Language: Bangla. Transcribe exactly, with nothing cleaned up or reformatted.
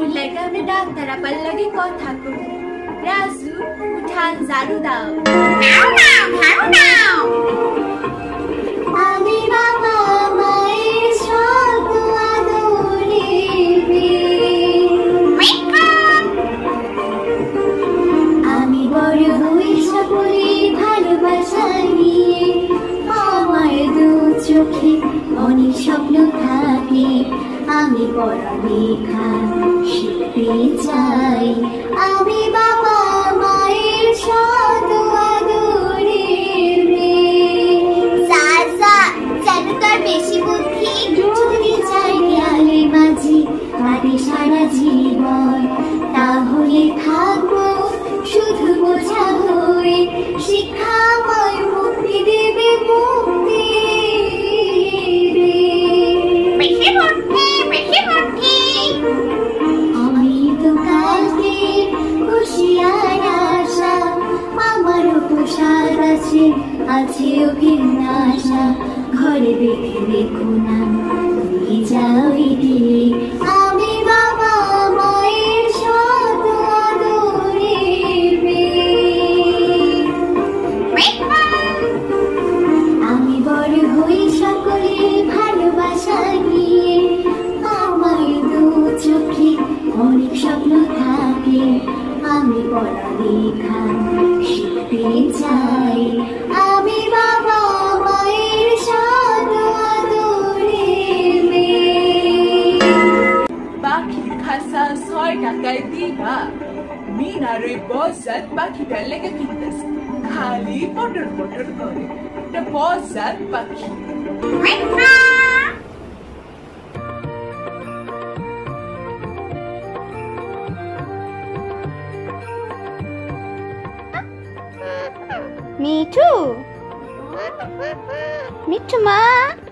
উল্লাই গ্রামে ডাক্তারা পাল্লাগে কথা কই রাজু উঠান ঝাড়ু দাও নাও নাও ঝাড়ু দাও আমি বাবা মায়ের শত আদরে আমি বড় হই সকলে ভালোবাসা নিয়ে আমার দু চোখে অনেক স্বপ্ন থাকে আমি পড়ালেখা শিখতে চাই আমি বাবা মায়ের শত আদরের মেয়ে সাসা যেন তোর বেশি বুদ্ধি যদি চাই দেয়ালে মাঝি কাটে সারা জীবন তাহলে থাকবো শুধু বোঝা হয়ে শিক্ষাময় মুক্তি দেবে মুক্তি আমি তো কালকে খুশিয়ার আশা আমারও পোশাক আছে আছে অভিনাশা ঘরে দেখে দেখো না তুমি যাও এগিয়ে আমি বাবা মায়ের শত আদরের মেয়ে আমি বড় হই সকলে ভালোবাসা নিয়ে আমার দু চোখে অনেক স্বপ্ন থাকে আমি পড়ালেখা শিখতে চাই আমি বাবা মায়ের শত আদরের মেয়ে পাখির খাসা ছয় টাকায় দিবা মিনারে বজাত পাখিটার লেগে কিনতেছে খালি পটর পটর করে এটা বজাত পাখি মিঠু মিঠু মা